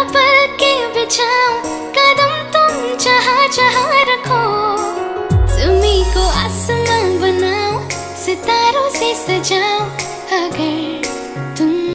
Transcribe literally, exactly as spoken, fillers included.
पलके बिछाऊं, कदम तुम जहाँ जहाँ रखो। ज़मीं को आसमां बनाऊं, सितारों से सजाऊं, अगर